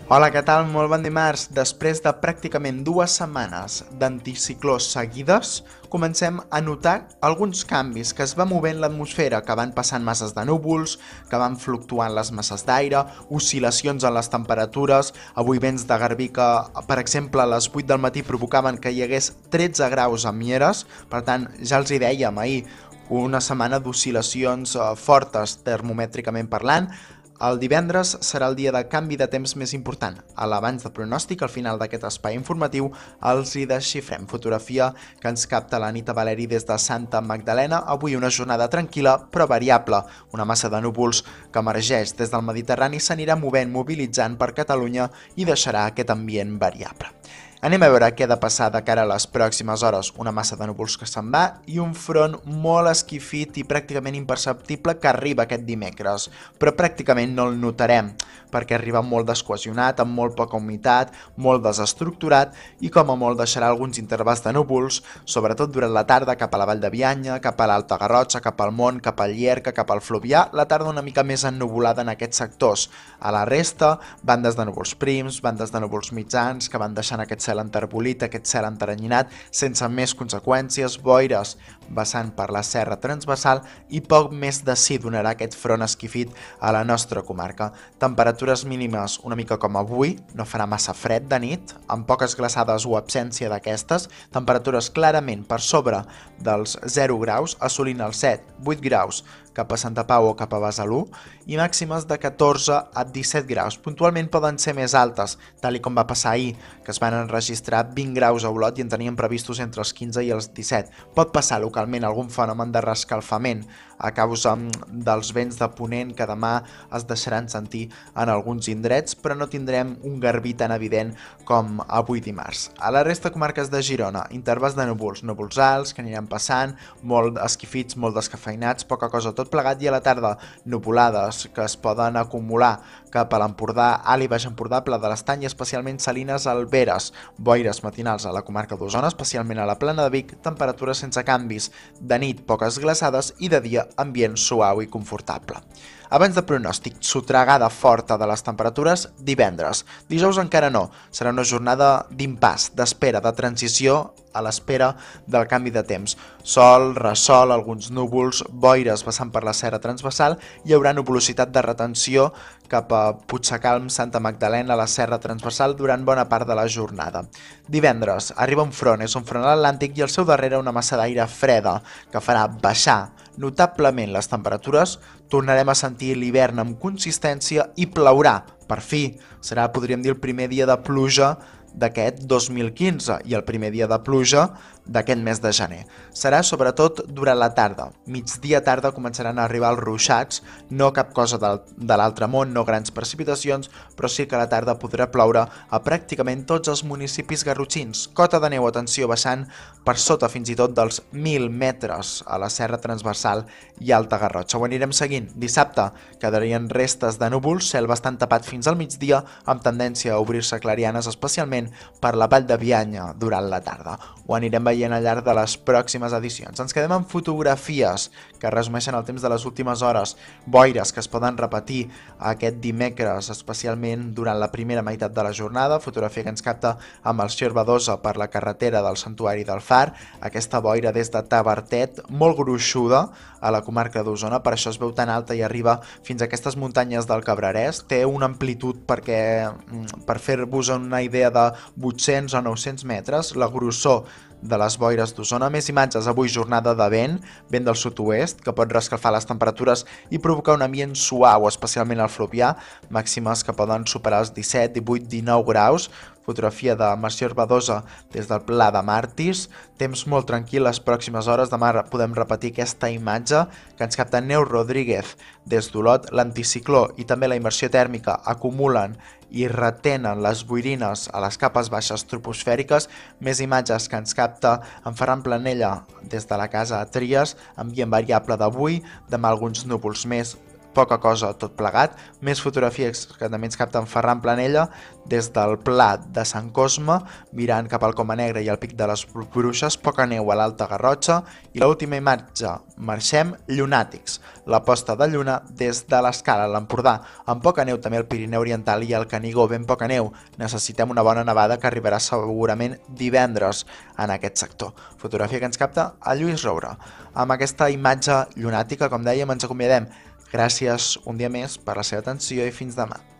Hola, què tal? Molt bon dimarts. Després de pràcticament 2 setmanes d'anticicló seguides, comencem a notar alguns canvis que es va movent l'atmosfera, que van passant masses de núvols, que van fluctuant les masses d'aire, oscil·lacions en les temperatures. Avui vents de garbí que, per exemple, a les 8 del matí provocaven que hi hagués 13 graus a Mieres. Per tant, ja els hi dèiem ahir, una setmana d'oscil·lacions fortes termomètricament parlant. El divendres serà el dia de canvi de temps més important. A l'abans de pronòstic, al final d'aquest espai informatiu, els hi desxifrem. Fotografia que ens capta l'Anita Valeri des de Santa Magdalena. Avui una jornada tranquil·la però variable. Una massa de núvols que emergeix des del Mediterrani s'anirà movent, mobilitzant per Catalunya i deixarà aquest ambient variable. Anem a veure què ha de passar de cara a les pròximes hores. Una massa de núvols que se'n va i un front molt esquifit i pràcticament imperceptible que arriba aquest dimecres. Però pràcticament no el notarem, perquè arriba molt descohesionat, amb molt poca humitat, molt desestructurat i com a molt deixarà alguns intervals de núvols, sobretot durant la tarda cap a la Vall de Bianya, cap a l'Alta Garrotxa, cap al Mont, cap al Llierca, cap al Fluvià, la tarda una mica més ennuvolada en aquests sectors. A la resta, bandes de núvols prims, bandes de núvols mitjans que van deixant aquest cel enterbolit, aquest cel enteranyinat, sense més conseqüències, boires vessant per la serra transversal i poc més de sí donarà aquest front esquifit a la nostra comarca. Temperatures mínimes una mica com avui, no farà massa fred de nit, amb poques glaçades o absència d'aquestes, temperatures clarament per sobre dels 0 graus, assolint els 7-8 graus cap a Santa Pau o cap a Besalú, i màximes de 14 a 17 graus. Puntualment poden ser més altes, tal com va passar ahir, que es van enregistrar 20 graus a Olot i en teníem previstos entre els 15 i els 17. Pot passar localment algun fenomen de rescalfament a causa dels vents de ponent que demà es deixaran sentir en alguns indrets, però no tindrem un garbí tan evident com avui dimarts. A la resta de comarques de Girona, intervals de núvols, núvols alts que aniran passant, molt esquifits, molt descafeinats, poca cosa tot plegat, i a la tarda nuvolades que es poden acumular cap a l'Empordà, Alt i Baix Empordà, Pla de l'Estany i especialment Salines, Alberes, boires matinals a la comarca d'Osona, especialment a la Plana de Vic, temperatures sense canvis, de nit poques glaçades i de dia ambient suau i confortable. Abans de pronòstic, sotragada forta de les temperatures divendres. Dijous encara no, serà una jornada d'impàs, d'espera, de transició a l'espera del canvi de temps. Sol, ressol, alguns núvols, boires passant per la serra transversal, hi haurà nuvolositat de retenció cap a Puigcalm, Santa Magdalena, a la serra transversal durant bona part de la jornada. Divendres arriba un front, és un front atlàntic i al seu darrere una massa d'aire freda que farà baixar notablement les temperatures. Tornarem a sentir l'hivern amb consistència i plourà. Per fi, serà, podríem dir, el primer dia de pluja d'aquest 2015 i el primer dia de pluja d'aquest mes de gener. Serà sobretot durant la tarda. Migdia tarda començaran a arribar els ruixats, no cap cosa de l'altre món, no grans precipitacions, però sí que a la tarda podrà ploure a pràcticament tots els municipis garrotxins. Cota de neu, atenció, baixant per sota fins i tot dels 1.000 metres a la serra transversal i Alta Garrotxa. Ho anirem seguint. Dissabte quedarien restes de núvols, cel bastant tapat fins al migdia, amb tendència a obrir-se clarianes, especialment per la Vall de Bianya durant la tarda. Ho anirem veient al llarg de les pròximes edicions. Ens quedem amb fotografies que resumeixen el temps de les últimes hores, boires que es poden repetir aquest dimecres, especialment durant la primera meitat de la jornada, fotografia que ens capta amb el Xervadosa per la carretera del Santuari del Far, aquesta boira des de Tavertet, molt gruixuda a la comarca d'Osona, per això es veu tan alta i arriba fins a aquestes muntanyes del Cabrerès, té una amplitud per fer-vos una idea de 800 o 900 metres, la grossor de les boires d'Osona. Més imatges, avui jornada de vent del sud-oest, que pot rescalfar les temperatures i provocar un ambient suau, especialment al Fluvià, màximes que poden superar els 17, 18, 19 graus. Fotografia de Mercè Badosa des del Pla de Màrtirs, temps molt tranquil les pròximes hores. Demà podem repetir aquesta imatge que ens capta Neus Rodríguez des d'Olot. L'anticicló i també la immersió tèrmica acumulen i retenen les boirines a les capes baixes troposfèriques. Més imatges que ens capta en Ferran Planella des de la casa a Tries, ambient variable d'avui, demà alguns núvols més poca cosa tot plegat. Més fotografies que també ens capten Ferran Planella des del Pla de Sant Cosme, mirant cap al Coma Negra i al Pic de les Bruixes, poca neu a l'Alta Garrotxa, i l'última imatge, marxem, llunàtics, la posta de lluna des de l'Escala a l'Empordà, amb poca neu també al Pirineu Oriental i al Canigó, ben poca neu. Necessitem una bona nevada que arribarà segurament divendres en aquest sector. Fotografia que ens capta a Lluís Roure. Amb aquesta imatge llunàtica, com dèiem, ens acomiadem. Gràcies un dia més per la seva atenció i fins demà.